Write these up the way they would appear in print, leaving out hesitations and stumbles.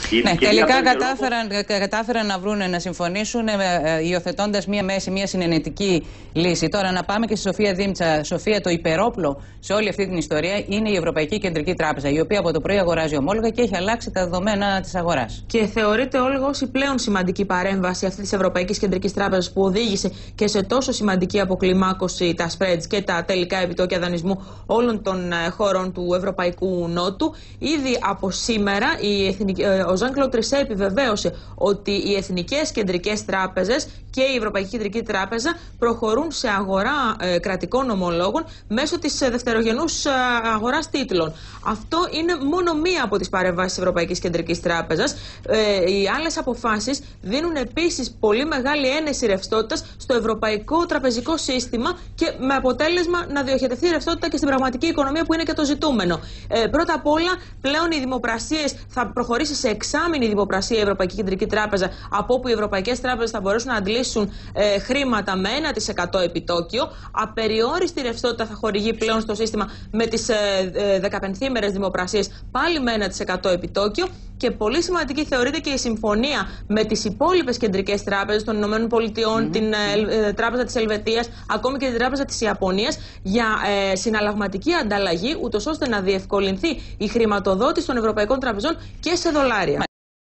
Ναι, τελικά κατάφεραν να συμφωνήσουν υιοθετώντας μία μέση, μία συνενετική λύση. Τώρα να πάμε και στη Σοφία Δήμτσα. Σοφία, το υπερόπλο σε όλη αυτή την ιστορία είναι η Ευρωπαϊκή Κεντρική Τράπεζα, η οποία από το πρωί αγοράζει ομόλογα και έχει αλλάξει τα δεδομένα της αγοράς. Και θεωρείται όλο ως η πλέον σημαντική παρέμβαση αυτή της Ευρωπαϊκής Κεντρικής Τράπεζας που οδήγησε και σε τόσο σημαντική αποκλιμάκωση τα spreads και τα τελικά επιτόκια δανεισμού όλων των χωρών του Ευρωπαϊκού Νότου. Ήδη από σήμερα ο Jean-Claude Trichet επιβεβαίωσε ότι οι εθνικές κεντρικές τράπεζες και η Ευρωπαϊκή Κεντρική Τράπεζα προχωρούν σε αγορά κρατικών ομολόγων μέσω της δευτερογενούς αγοράς τίτλων. Αυτό είναι μόνο μία από τις παρεμβάσεις της Ευρωπαϊκής Κεντρικής Τράπεζας. Οι άλλες αποφάσεις δίνουν επίσης πολύ μεγάλη ένεση ρευστότητας στο ευρωπαϊκό τραπεζικό σύστημα και με αποτέλεσμα να διοχετευτεί η ρευστότητα και στην πραγματική οικονομία, που είναι και το ζητούμενο. Πρώτα απ' όλα, πλέον οι δημοπρασίες θα προχωρήσει σε εξάμηνη δημοπρασία η Ευρωπαϊκή Κεντρική Τράπεζα, από όπου οι ευρωπαϊκές τράπεζες θα μπορέσουν να αντλήσουν χρήματα με 1% επιτόκιο. Απεριόριστη ρευστότητα θα χορηγεί πλέον στο σύστημα με τις 15ήμερες δημοπρασίες, πάλι με 1% επιτόκιο. Και πολύ σημαντική θεωρείται και η συμφωνία με τις υπόλοιπες κεντρικές τράπεζες των Ηνωμένων Πολιτειών, την Τράπεζα της Ελβετίας, ακόμη και την Τράπεζα της Ιαπωνίας, για συναλλαγματική ανταλλαγή, ούτως ώστε να διευκολυνθεί η χρηματοδότηση των ευρωπαϊκών τραπεζών και σε δολάρια.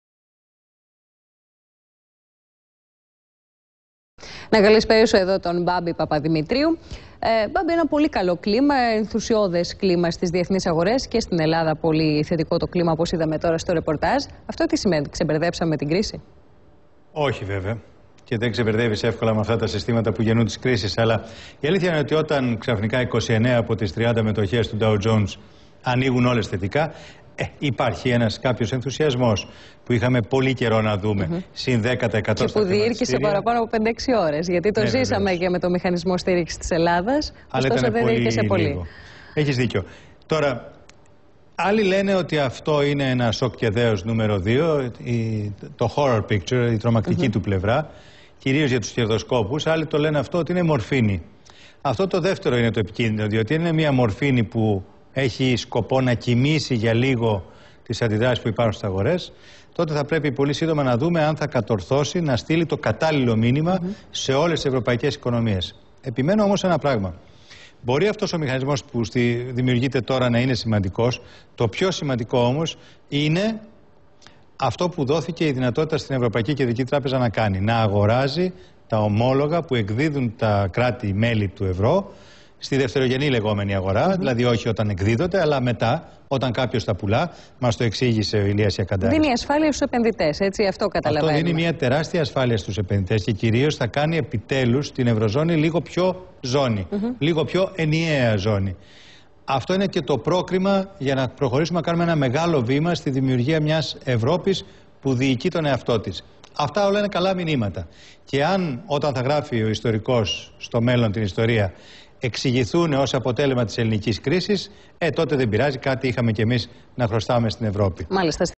Να καλησπέρισω εδώ τον Μπάμπη Παπαδημητρίου. Μπάμπη, ένα πολύ καλό κλίμα, ενθουσιώδες κλίμα στις διεθνείς αγορές και στην Ελλάδα. Πολύ θετικό το κλίμα, όπως είδαμε τώρα στο ρεπορτάζ. Αυτό τι σημαίνει, ξεμπερδέψαμε την κρίση? Όχι, βέβαια. Και δεν ξεμπερδεύεις εύκολα με αυτά τα συστήματα που γεννούν τις κρίσεις. Αλλά η αλήθεια είναι ότι όταν ξαφνικά 29 από τις 30 μετοχές του Dow Jones ανοίγουν όλες θετικά, υπάρχει κάποιος ενθουσιασμός που είχαμε πολύ καιρό να δούμε. Συν 10% και που διήρκησε παραπάνω από 5-6 ώρες. Γιατί το ζήσαμε και με το μηχανισμό στήριξης της Ελλάδας. Ωστόσο δεν διήρκησε πολύ. Έχεις δίκιο. Τώρα, άλλοι λένε ότι αυτό είναι ένα σοκ και δέος νούμερο 2, το horror picture, η τρομακτική του πλευρά, κυρίως για τους κερδοσκόπους. Άλλοι το λένε αυτό ότι είναι μορφήνη. Αυτό το δεύτερο είναι το επικίνδυνο, διότι είναι μια μορφήνη που έχει σκοπό να κοιμήσει για λίγο τις αντιδράσεις που υπάρχουν στις αγορές, τότε θα πρέπει πολύ σύντομα να δούμε αν θα κατορθώσει να στείλει το κατάλληλο μήνυμα σε όλες τις ευρωπαϊκές οικονομίες. Επιμένω όμως ένα πράγμα. Μπορεί αυτός ο μηχανισμός που δημιουργείται τώρα να είναι σημαντικός. Το πιο σημαντικό όμως είναι αυτό που δόθηκε η δυνατότητα στην Ευρωπαϊκή Κεντρική Τράπεζα να κάνει. Να αγοράζει τα ομόλογα που εκδίδουν τα κράτη-μέλη του ευρώ στη δευτερογενή λεγόμενη αγορά, δηλαδή όχι όταν εκδίδονται, αλλά μετά, όταν κάποιος τα πουλά. Μας το εξήγησε ο Ηλίας Ιακαντάρης. Δίνει ασφάλεια στους επενδυτές, έτσι, αυτό καταλαβαίνουμε. Αυτό δίνει μια τεράστια ασφάλεια στους επενδυτές και κυρίως θα κάνει επιτέλους την Ευρωζώνη λίγο πιο ζώνη, λίγο πιο ενιαία ζώνη. Αυτό είναι και το πρόκριμα για να προχωρήσουμε να κάνουμε ένα μεγάλο βήμα στη δημιουργία μιας Ευρώπης που διοικεί τον εαυτό της. Αυτά όλα είναι καλά μηνύματα. Και αν όταν θα γράφει ο ιστορικός στο μέλλον την ιστορία εξηγηθούν ως αποτέλεσμα της ελληνικής κρίσης, τότε δεν πειράζει, κάτι είχαμε κι εμείς να χρωστάμε στην Ευρώπη. Μάλιστα.